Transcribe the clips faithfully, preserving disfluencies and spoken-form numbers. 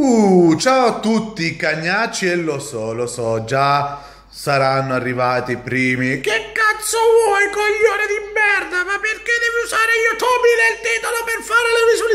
Uh, ciao a tutti, cagnacci, e lo so, lo so, già saranno arrivati i primi. Che cazzo vuoi, coglione di merda? Ma perché devi usare YouTube nel titolo per fare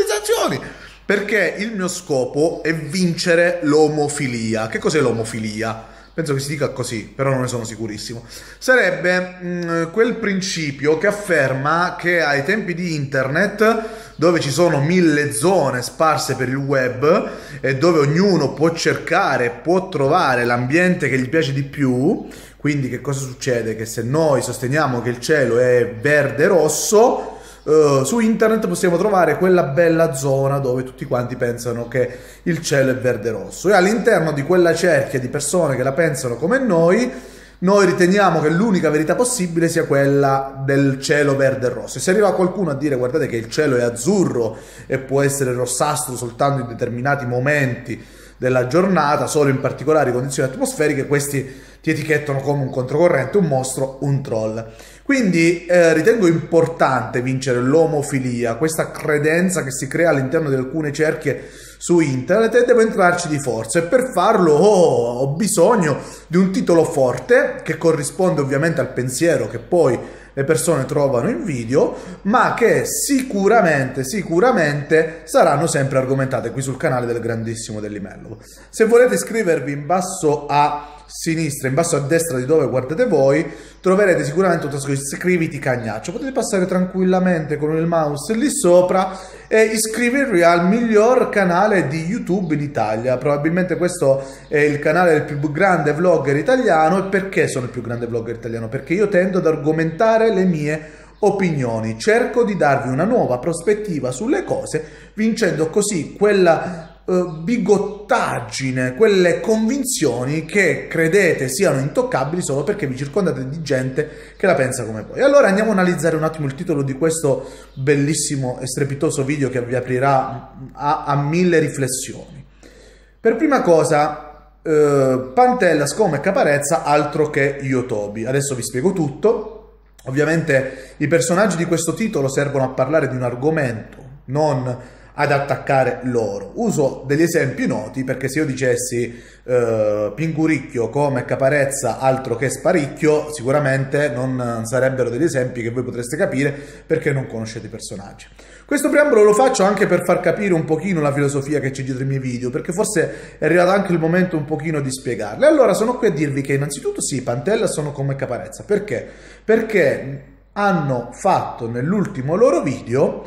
le visualizzazioni? Perché il mio scopo è vincere l'omofilia. Che cos'è l'omofilia? Penso che si dica così, però non ne sono sicurissimo. Sarebbe mh, quel principio che afferma che ai tempi di internet, dove ci sono mille zone sparse per il web e dove ognuno può cercare, può trovare l'ambiente che gli piace di più, quindi che cosa succede? Che se noi sosteniamo che il cielo è verde rosso, Uh, su internet possiamo trovare quella bella zona dove tutti quanti pensano che il cielo è verde rosso, e all'interno di quella cerchia di persone che la pensano come noi, noi riteniamo che l'unica verità possibile sia quella del cielo verde rosso. E se arriva qualcuno a dire guardate che il cielo è azzurro e può essere rossastro soltanto in determinati momenti della giornata, solo in particolari condizioni atmosferiche, questi ti etichettano come un controcorrente, un mostro, un troll. Quindi eh, ritengo importante vincere l'omofilia, questa credenza che si crea all'interno di alcune cerchie su internet, e devo entrarci di forza, e per farlo oh, ho bisogno di un titolo forte che corrisponde ovviamente al pensiero che poi le persone trovano in video, ma che sicuramente, sicuramente saranno sempre argomentate qui sul canale del grandissimo Dellimello. Se volete iscrivervi, in basso a sinistra, in basso a destra di dove guardate voi, troverete sicuramente un tasto iscriviti cagnaccio. Potete passare tranquillamente con il mouse lì sopra e iscrivervi al miglior canale di YouTube in Italia. Probabilmente questo è il canale del più grande vlogger italiano. E perché sono il più grande vlogger italiano? Perché io tendo ad argomentare le mie opinioni, cerco di darvi una nuova prospettiva sulle cose, vincendo così quella Uh, bigottaggine, quelle convinzioni che credete siano intoccabili solo perché vi circondate di gente che la pensa come voi. Allora andiamo a analizzare un attimo il titolo di questo bellissimo e strepitoso video che vi aprirà a, a mille riflessioni. Per prima cosa, uh, Pantellas come Caparezza, altro che Yotobi. Adesso vi spiego tutto. Ovviamente i personaggi di questo titolo servono a parlare di un argomento, non ad attaccare loro. Uso degli esempi noti, perché se io dicessi eh, Pinguricchio come Caparezza altro che Sparicchio, sicuramente non sarebbero degli esempi che voi potreste capire perché non conoscete i personaggi. Questo preambolo lo faccio anche per far capire un pochino la filosofia che c'è dietro i miei video, perché forse è arrivato anche il momento un pochino di spiegarle. Allora sono qui a dirvi che innanzitutto sì, Pantellas sono come Caparezza. Perché? Perché hanno fatto nell'ultimo loro video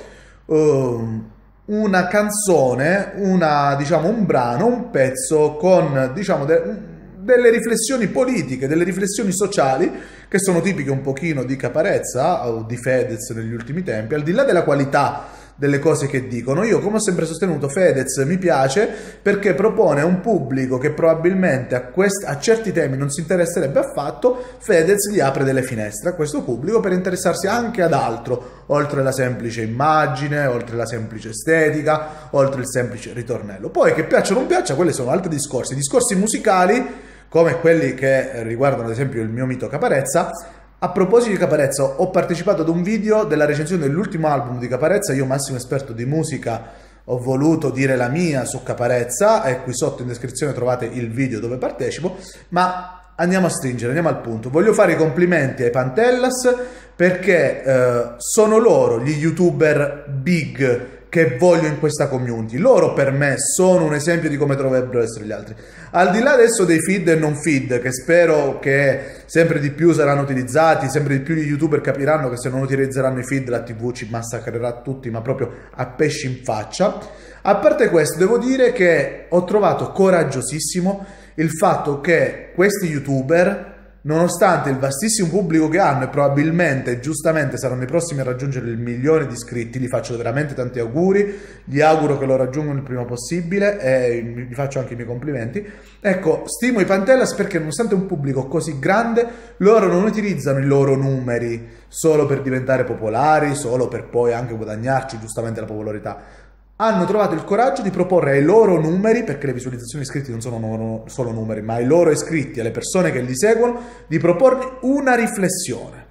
uh, una canzone, una, diciamo, un brano, un pezzo con, diciamo, de delle riflessioni politiche, delle riflessioni sociali che sono tipiche un pochino di Caparezza o di Fedez negli ultimi tempi, al di là della qualità delle cose che dicono. Io, come ho sempre sostenuto, Fedez mi piace perché propone a un pubblico che probabilmente a, a certi temi non si interesserebbe affatto. Fedez gli apre delle finestre a questo pubblico per interessarsi anche ad altro, oltre la semplice immagine, oltre la semplice estetica, oltre il semplice ritornello. Poi, che piaccia o non piaccia, quelli sono altri discorsi, discorsi musicali come quelli che riguardano ad esempio il mio mito Caparezza. A proposito di Caparezza, ho partecipato ad un video della recensione dell'ultimo album di Caparezza. Io, massimo esperto di musica, ho voluto dire la mia su Caparezza, e qui sotto in descrizione trovate il video dove partecipo. Ma andiamo a stringere, andiamo al punto. Voglio fare i complimenti ai Pantellas perché eh, sono loro gli youtuber big che voglio in questa community. Loro per me sono un esempio di come dovrebbero essere gli altri. Al di là adesso dei feed e non feed, che spero che sempre di più saranno utilizzati, sempre di più gli youtuber capiranno che se non utilizzeranno i feed la tivù ci massacrerà tutti, ma proprio a pesci in faccia. A parte questo, devo dire che ho trovato coraggiosissimo il fatto che questi youtuber, nonostante il vastissimo pubblico che hanno, e probabilmente giustamente saranno i prossimi a raggiungere il milione di iscritti, gli faccio veramente tanti auguri, gli auguro che lo raggiungano il prima possibile e gli faccio anche i miei complimenti. Ecco, stimo i Pantellas perché nonostante un pubblico così grande, loro non utilizzano i loro numeri solo per diventare popolari, solo per poi anche guadagnarci giustamente la popolarità. Hanno trovato il coraggio di proporre ai loro numeri, perché le visualizzazioni iscritti non sono solo numeri, ma ai loro iscritti, alle persone che li seguono, di proporgli una riflessione.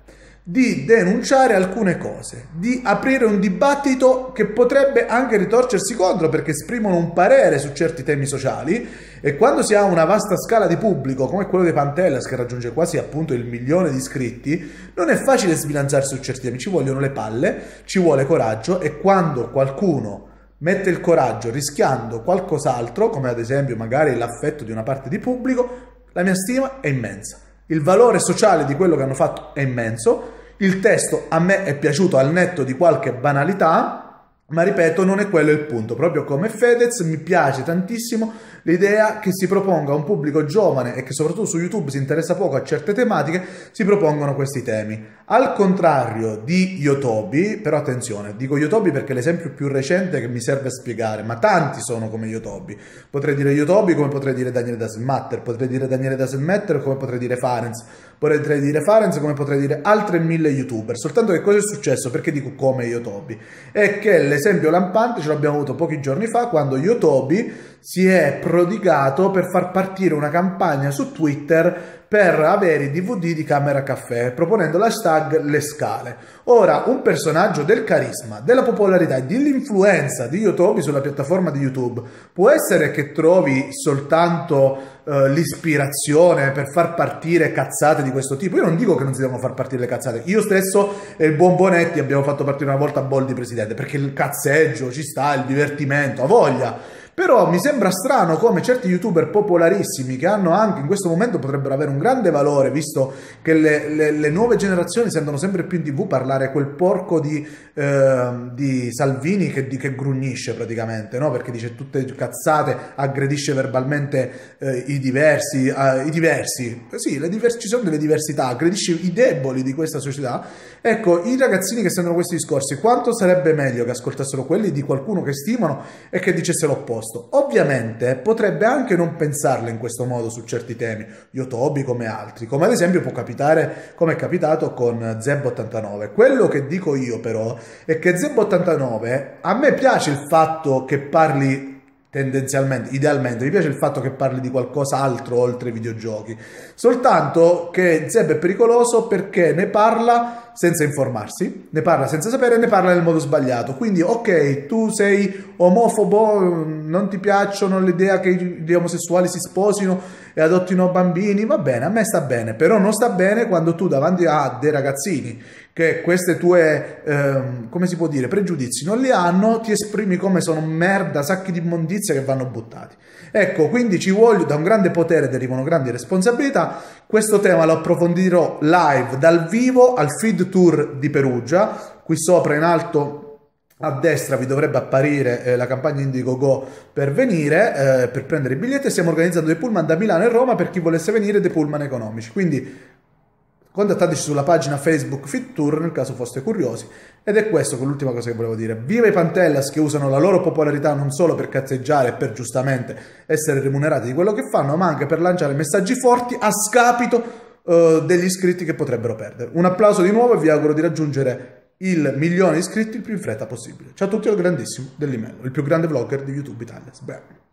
di denunciare alcune cose, di aprire un dibattito che potrebbe anche ritorcersi contro perché esprimono un parere su certi temi sociali, e quando si ha una vasta scala di pubblico come quello dei Pantellas, che raggiunge quasi appunto il milione di iscritti, non è facile sbilanciarsi su certi temi, ci vogliono le palle, ci vuole coraggio, e quando qualcuno mette il coraggio rischiando qualcos'altro, come ad esempio magari l'affetto di una parte di pubblico, la mia stima è immensa. Il valore sociale di quello che hanno fatto è immenso. Il testo a me è piaciuto al netto di qualche banalità, ma ripeto, non è quello il punto. Proprio come Fedez mi piace tantissimo l'idea che si proponga a un pubblico giovane e che soprattutto su YouTube si interessa poco a certe tematiche, si propongono questi temi. Al contrario di Yotobi, però attenzione, dico Yotobi perché è l'esempio più recente che mi serve a spiegare, ma tanti sono come Yotobi. Potrei dire Yotobi come potrei dire Daniele Dasselmatter, potrei dire Daniele Dasselmatter come potrei dire Farenz, potrei dire Farenz come potrei dire altre mille youtuber. Soltanto che cosa è successo? Perché dico come Yotobi? È che l'esempio lampante ce l'abbiamo avuto pochi giorni fa, quando Yotobi si è prodigato per far partire una campagna su Twitter per avere i D V D di Camera Caffè, proponendo l'hashtag Le Scale. Ora, un personaggio del carisma, della popolarità e dell'influenza di Yotobi sulla piattaforma di YouTube, può essere che trovi soltanto uh, l'ispirazione per far partire cazzate di questo tipo. Io non dico che non si devono far partire le cazzate. Io stesso e il buon Bonetti abbiamo fatto partire una volta Boldi presidente, perché il cazzeggio ci sta, il divertimento, ha voglia. Però mi sembra strano come certi youtuber popolarissimi, che hanno anche in questo momento potrebbero avere un grande valore, visto che le, le, le nuove generazioni sentono sempre più in tv parlare quel porco di, eh, di Salvini che, di, che grugnisce praticamente, no? Perché dice tutte cazzate, aggredisce verbalmente eh, i diversi, eh, i diversi, sì, le divers- ci sono delle diversità, aggredisce i deboli di questa società. Ecco, i ragazzini che sentono questi discorsi, quanto sarebbe meglio che ascoltassero quelli di qualcuno che stimano e che dicesse l'opposto. Ovviamente potrebbe anche non pensarle in questo modo su certi temi, Yotobi come altri, come ad esempio può capitare, come è capitato con Zeb ottantanove. Quello che dico io però è che Zeb ottantanove, a me piace il fatto che parli tendenzialmente, idealmente, mi piace il fatto che parli di qualcosa altro oltre ai videogiochi, soltanto che Zeb è pericoloso perché ne parla senza informarsi, ne parla senza sapere e ne parla nel modo sbagliato. Quindi ok, tu sei omofobo, non ti piacciono l'idea che gli omosessuali si sposino e adottino bambini, va bene, a me sta bene, però non sta bene quando tu davanti a dei ragazzini che queste tue, ehm, come si può dire, pregiudizi non li hanno, ti esprimi come sono merda, sacchi di immondizia che vanno buttati. Ecco, quindi ci voglio, da un grande potere derivano grandi responsabilità. Questo tema lo approfondirò live dal vivo al Feed Tour di Perugia. Qui sopra in alto a destra vi dovrebbe apparire eh, la campagna Indiegogo per venire, eh, per prendere i biglietti. Stiamo organizzando dei pullman da Milano e Roma per chi volesse venire, dei pullman economici. Quindi contattateci sulla pagina Facebook Feed Tour nel caso foste curiosi. Ed è questo con l'ultima cosa che volevo dire. Viva i Pantellas che usano la loro popolarità non solo per cazzeggiare e per giustamente essere remunerati di quello che fanno, ma anche per lanciare messaggi forti a scapito uh, degli iscritti che potrebbero perdere. Un applauso di nuovo e vi auguro di raggiungere il milione di iscritti il più in fretta possibile. Ciao a tutti, al grandissimo Dellimello, il più grande vlogger di YouTube Italia. Beh.